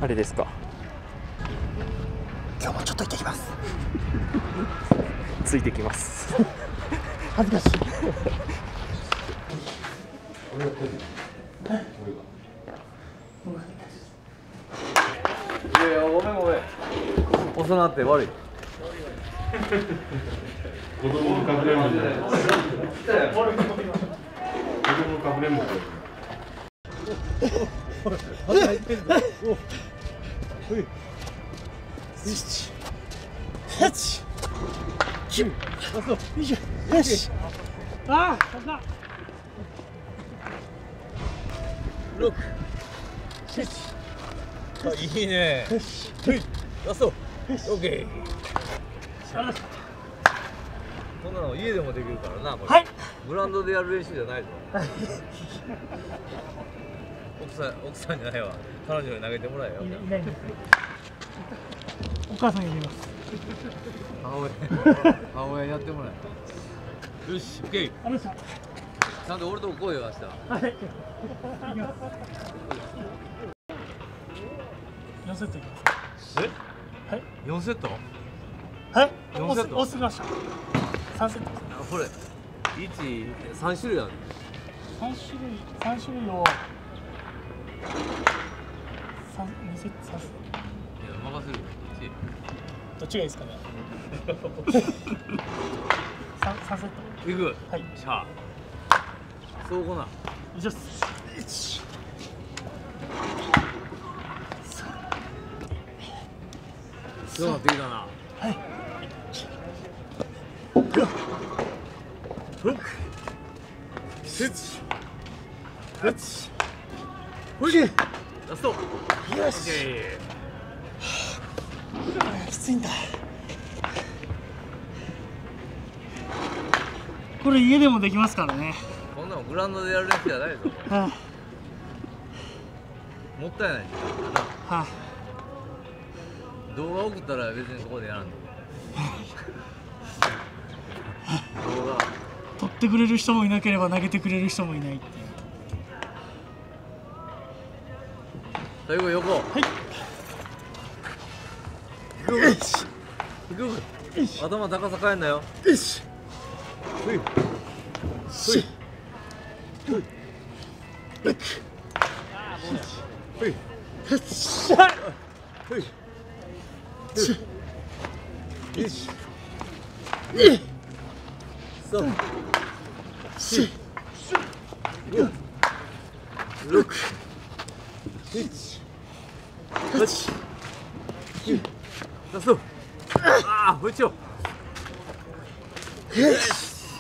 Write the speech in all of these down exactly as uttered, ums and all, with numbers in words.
あれですか。 今日もちょっと行ってきます。 ついてきます。 恥ずかしい。 俺が手で。いやいや、ごめんごめん。遅なって悪い。 子供のかくれんぼ。子供のかくれんぼ。 入ってんぞ。おい。七、八、九、あ、そう、二十、よし。ああ、高っ。六、七。あ、いいね。よし。はい。ラスト。オッケー。こんなの家でもできるからな、これ。はい。グラウンドでやる練習じゃないぞ。奥さん、奥さんじゃないわ。彼女に投げてもらえよ。いないんです。お母さんやります。母親、母親にやってもらえ。よし、オッケー。あのさ。ちゃんと俺とこ来いよ、明日。はい。四セットいきます。え？はい。四セット？はい。四セット。多すぎました。三セット。あ、これ。一、三種類ある。三種類、三種類を。三、二セット、三セット。いや、任せる。どっちがいいですかね。三、三セット。いく。はい。しゃあ。そうこな。以上です。一。そうなってきたな。はい。六、七、八、おいしい。ラスト。よし。きついんだ。これ家でもできますからね。こんなのグラウンドでやる練習じゃないぞ。はあ、もったいない時間だな。はあ、動画送ったら別にここでやらんの。動画撮ってくれる人もいなければ投げてくれる人もいないっていう。最後横。はい。よし。頭高さ変えんなよ。よし。ほい。ほい。ほい。六。ほい。八。ほい。一。一。二。三。四。五。六。七。八。九。ラスト。ああ、もう一丁。よし。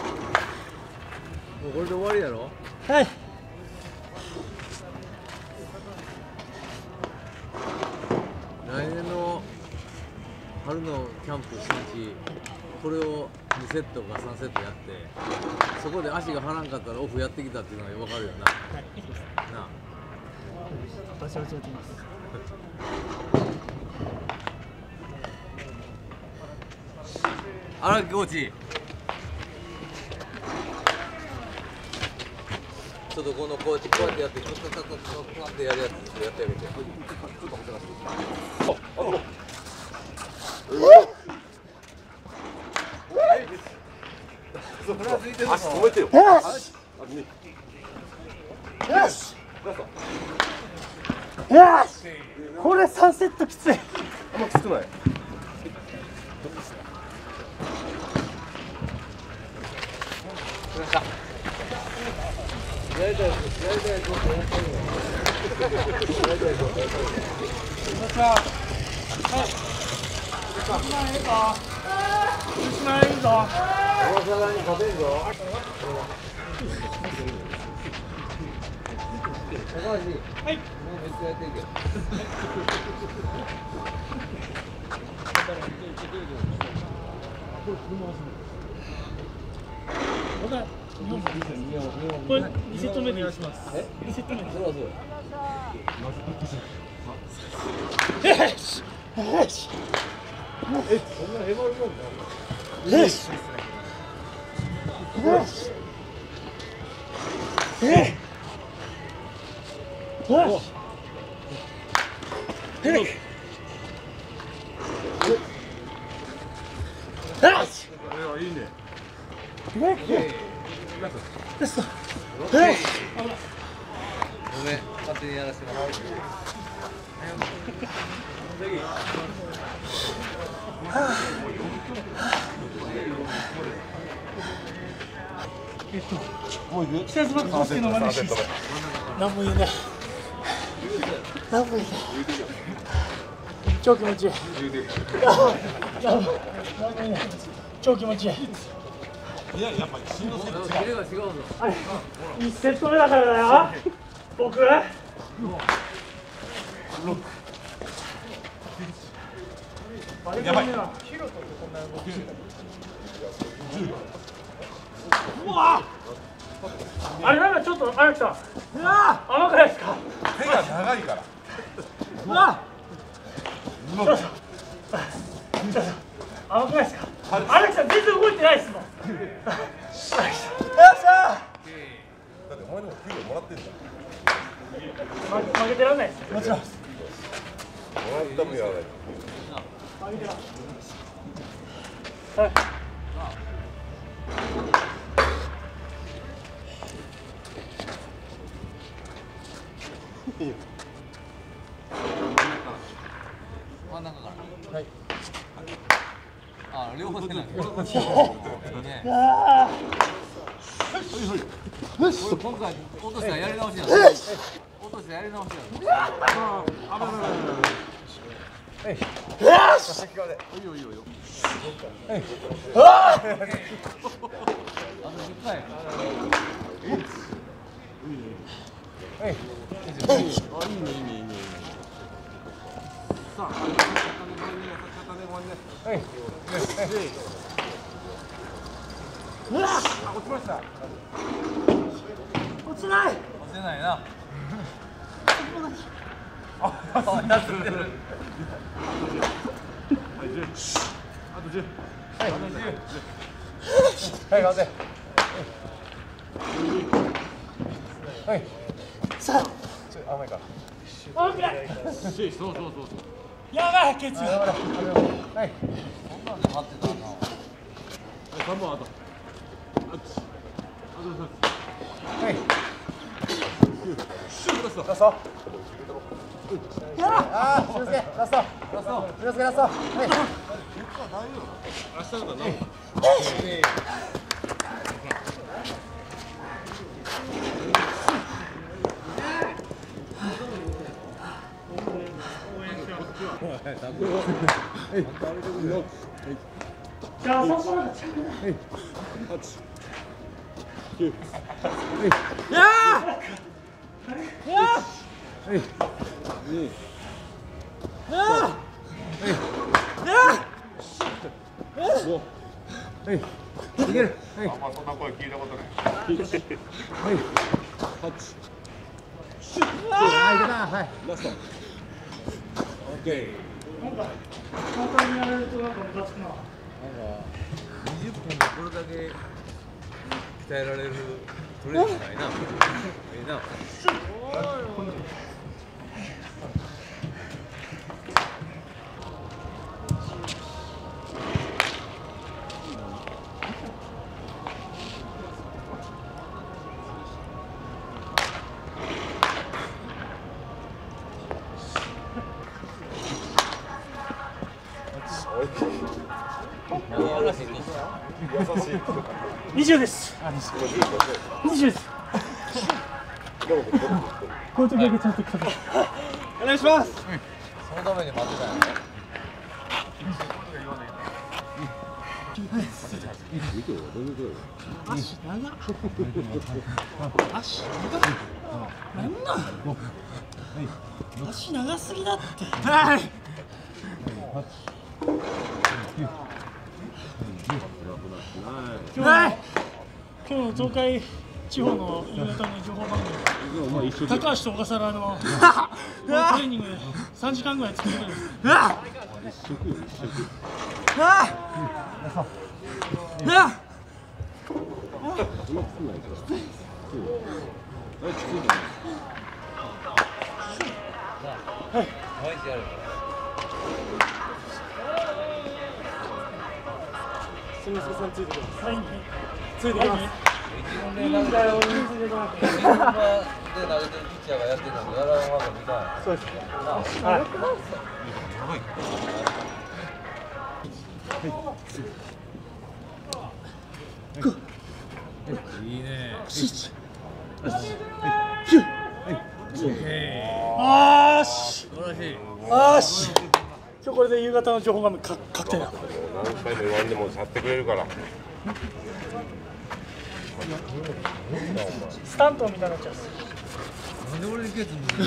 もうこれで終わりやろ。はい。来年の春のキャンプ初日、これをにセットかさんセットやって、そこで足が張らんかったらオフやってきたっていうのが分かるよな。はい。なあ。私はちょっとます。荒木コーチ、ちょっとこのこうやってこうやってやってこうやってこうやってやるやつやってあげて。 足止めてよ。 よし。よし。これ三セットきつい。 あんまきつくない。 やりたいやつ、やりたいやつをやってるよ。やりたいやつをやってるよ。 一万円いいぞ。一万円いいぞ。 大阪に勝てんぞ。高橋、はい。もうめっちゃやってるけど。 これにセット目でお願いします。え？にセット目で。そうそう。よし。よし。 え、そんなへばるもんな。 よし。よし。え。よし。 いいね。 ごめん、勝手にやらせてもらう。 もう行く。 季節バッグ好きの真似して何も言えない何も言えない超気持ちいい何も言えない超気持ちいいいや、やっぱりしんどそうだ。 キレが違うぞ。 あれいちセット目だからだよ僕やばい。 うわあれなんかちょっと荒木さん甘くないですか手が長いから。 うわちょっとちょっと甘くないですか荒木さん全然動いてないですもん荒木さんよっしゃだってお前でも給料もらってんじゃん。 負けてらんないですもちろんもらった分やらない。 負けてらんないはい真ん中から。 はい。 あ、両方手なんだ。ね。 あ今回落としたらやり直しや。落としたらやり直しや。あとじゅっかい。 落ちない落ちてないな。 はい、頑張って。はい。 さちょ、甘いから。 あ甘くないそうそうそうそう。 やばいケツはい。 そんなんで待ってたな。 三本あと。はい。ラスト。ラスト。ああ、しゅうすけ、ラスト。ラスト。しゅうすけ、ラスト。はい。明日だな。 じゃあそこまでいける。はい。あんまそんな声聞いたことない。はい。八。あ、いけた。はい。ラスト。オッケー。 なんか簡単にやられるとなんかムカつくななんかにじゅっぷんでこれだけ鍛えられるトレーニングないな。いいな。 にじゅうです。にじゅうです。こういう時だけちゃんと聞かせて。お願いします。 そのために待ってたんやね。 足長っ。足長っ。なんなん足長すぎだって。はい。今日今日の東海地方の夕方の情報番組、高橋と小笠原のトレーニングでさんじかんぐらい作ってくれるんです。 はい。 毎日やるから。 新之助さんついてきます。 はい。 ついてきます。 いいんだよ、ついてこなくて。 で投げてるピッチャーがやってるのにやらんわけにいかない。 そうです。 はい。 いいね。 あーし。 素晴らしい。 あーし。今日これで夕方の情報がか確定だ。 何回も言わんでも去ってくれるから。 スタントみたいになっちゃう。 なんで俺にケツ向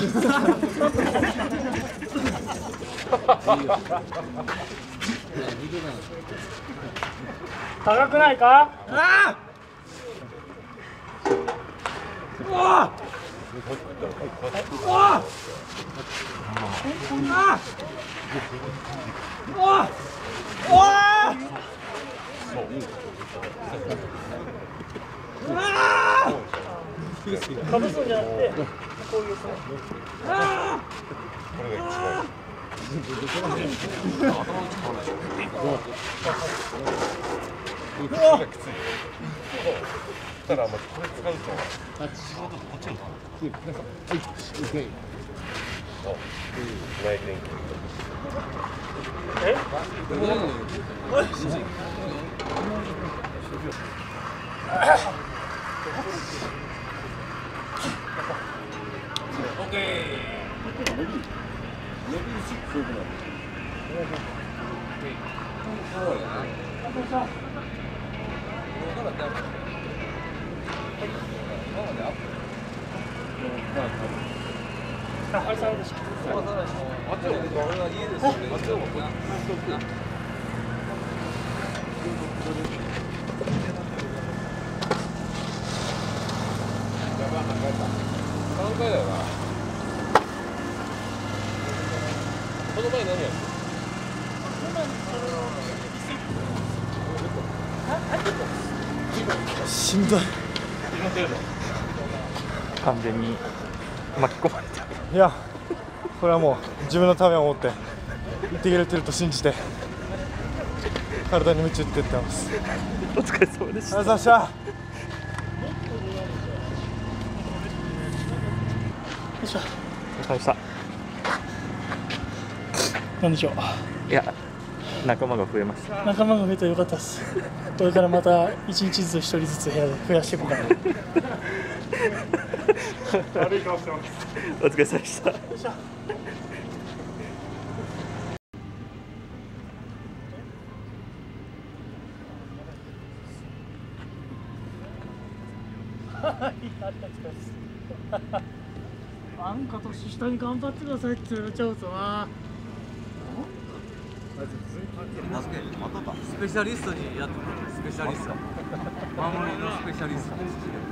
高くないか？ ああ！わあ！わあ！わあ！わあ！ かぶすんじゃなくて、こういうさ。 これが一番。ただ、まあ、これ使うと。こっちに。ない電気。 え？ オッケー。 あ、はい、そうです。 あっちを俺は家ですよね。あっちをこっち。三回だよな。この前何やってしんどい。完全に巻き込まれた。 いや、これはもう自分のためを思って行ってくれてると信じて体に夢中って言ってます。 お疲れ様でした。 ありがとうございました。 よいしょ。 お疲れ様でした。 なんでしょう。 いや、仲間が増えました。 仲間が増えてよかったです。これからまた一日ずつ一人ずつ部屋で増やしていこうかな。 悪い顔してます。 お疲れ様でした。 よいしょ。はい、ありがとうございます。なんか年下に頑張ってくださいって言われちゃうとな。 バスケスペシャリストにやってもらう。スペシャリスト。守りのスペシャリスト。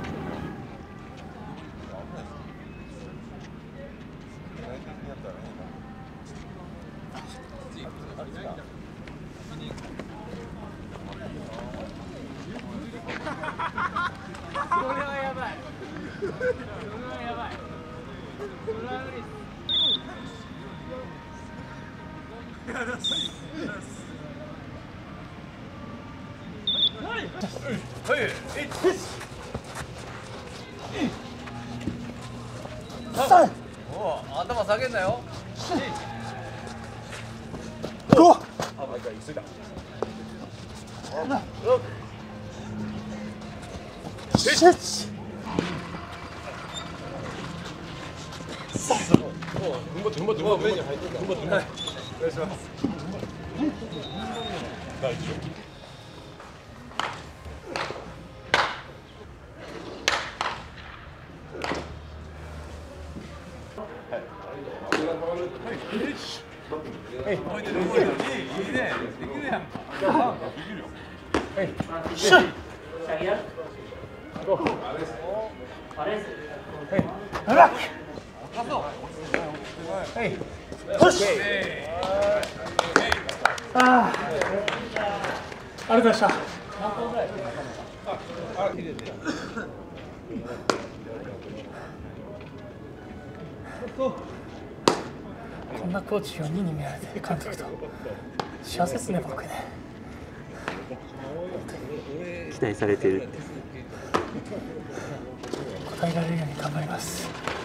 おう、頭下げんなよ。 おっ。シェッチ。 踏ん張って踏ん張って踏ん張って踏ん張って踏ん張ってお願いします。大丈夫。 ああ、ありがとうございました。 こんなコーチよにんに見られて監督と幸せですね僕ね。 期待されてるって答えられるように頑張ります。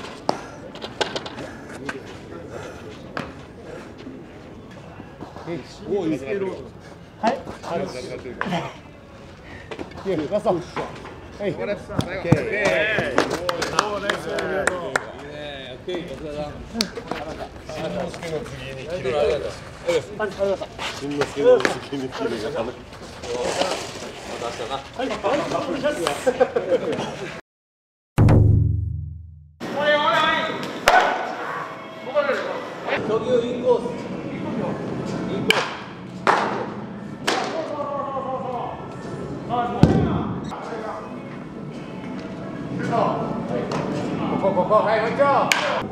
はい。 ラスト。はい。オッケー。新之助の次に切れが。新之助の次に切れが。 初球インコース。インコース。 ここここはいこんにちは。